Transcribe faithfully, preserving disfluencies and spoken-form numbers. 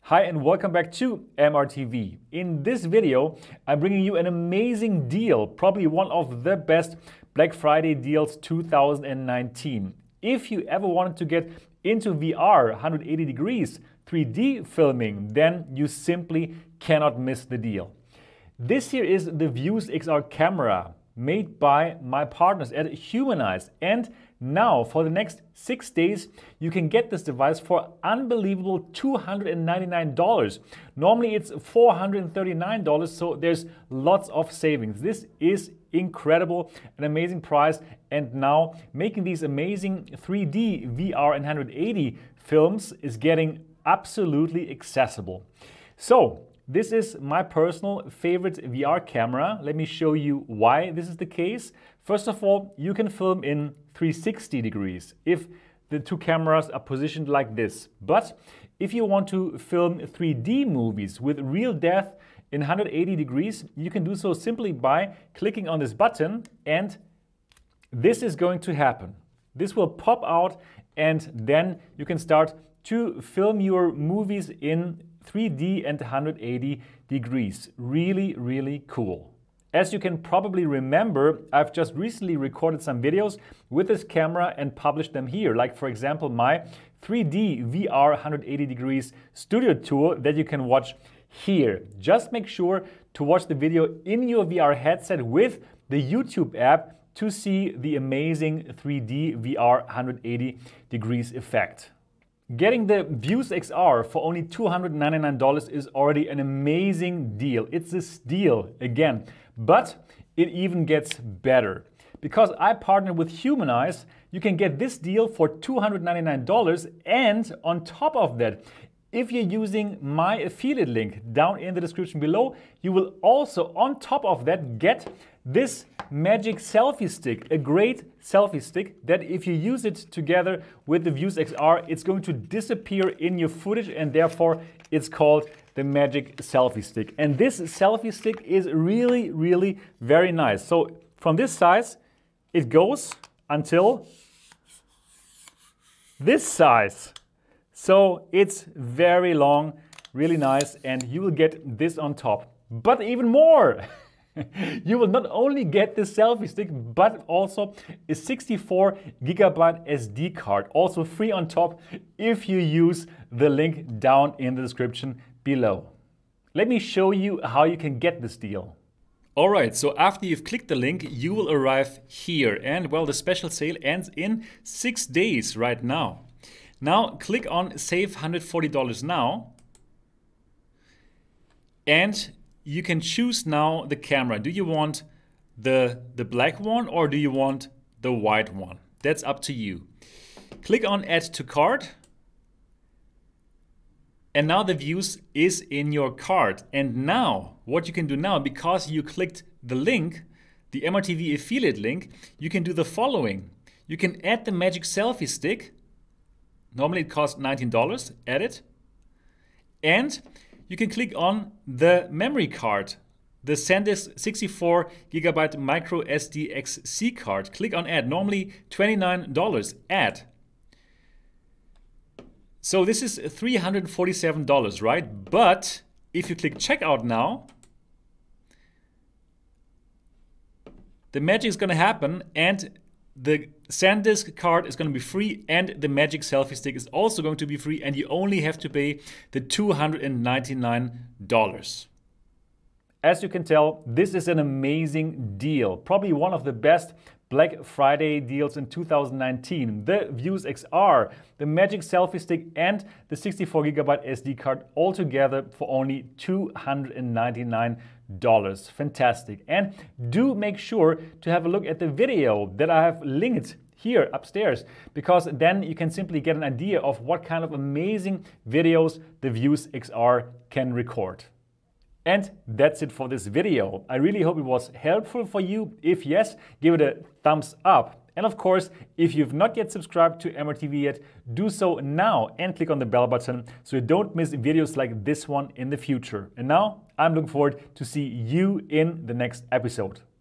Hi and welcome back to M R T V. In this video, I'm bringing you an amazing deal, probably one of the best Black Friday deals two thousand nineteen. If you ever wanted to get into V R one hundred eighty degrees three D filming, then you simply cannot miss the deal. This here is the Vuze X R camera made by my partners at Humanize, and now for the next six days you can get this device for unbelievable two hundred ninety-nine dollars. Normally it's four hundred thirty-nine dollars, so there's lots of savings. This is incredible, an amazing price, and now making these amazing three D V R one hundred eighty films is getting absolutely accessible. So this is my personal favorite V R camera. Let me show you why this is the case. First of all, you can film in three hundred sixty degrees if the two cameras are positioned like this. But if you want to film three D movies with real depth in one hundred eighty degrees, you can do so simply by clicking on this button, and this is going to happen. This will pop out, and then you can start to film your movies in three D and one hundred eighty degrees. Really, really cool. As you can probably remember, I've just recently recorded some videos with this camera and published them here. Like for example, my three D V R one hundred eighty degrees studio tour that you can watch here. Just make sure to watch the video in your V R headset with the YouTube app to see the amazing three D V R one hundred eighty degrees effect. Getting the Vuze X R for only two hundred ninety-nine dollars is already an amazing deal. It's a steal again, but it even gets better. Because I partnered with Humanize, you can get this deal for two hundred ninety-nine dollars, and on top of that, if you're using my affiliate link down in the description below, you will also on top of that get this magic selfie stick, a great selfie stick that if you use it together with the Vuze X R, it's going to disappear in your footage, and therefore it's called the magic selfie stick. And this selfie stick is really, really very nice. So from this size, it goes until this size. So it's very long, really nice, and you will get this on top. But even more! You will not only get this selfie stick, but also a sixty-four gigabyte S D card, also free on top if you use the link down in the description below. Let me show you how you can get this deal. Alright, so after you've clicked the link, you will arrive here, and well, the special sale ends in six days right now. Now click on save one hundred forty dollars now, and you can choose now the camera. Do you want the, the black one or do you want the white one? That's up to you. Click on add to cart. And now the Vuze is in your cart. And now what you can do now, because you clicked the link, the M R T V affiliate link, you can do the following. You can add the magic selfie stick. Normally it costs nineteen dollars, add it. And you can click on the memory card, the SanDisk sixty-four gigabyte micro S D X C card. Click on add, normally twenty-nine dollars, add. So this is three hundred forty-seven dollars, right? But if you click checkout now, the magic is gonna happen, and the SanDisk card is going to be free, and the magic selfie stick is also going to be free, and you only have to pay the two hundred ninety-nine dollars. As you can tell, this is an amazing deal. Probably one of the best Black Friday deals in two thousand nineteen. The Vuze X R, the magic selfie stick, and the sixty-four gigabyte S D card all together for only two hundred ninety-nine dollars. Fantastic. And do make sure to have a look at the video that I have linked here upstairs, because then you can simply get an idea of what kind of amazing videos the Vuze X R can record. And that's it for this video. I really hope it was helpful for you. If yes, give it a thumbs up. And of course, if you've not yet subscribed to M R T V yet, do so now and click on the bell button so you don't miss videos like this one in the future. And now I'm looking forward to see you in the next episode.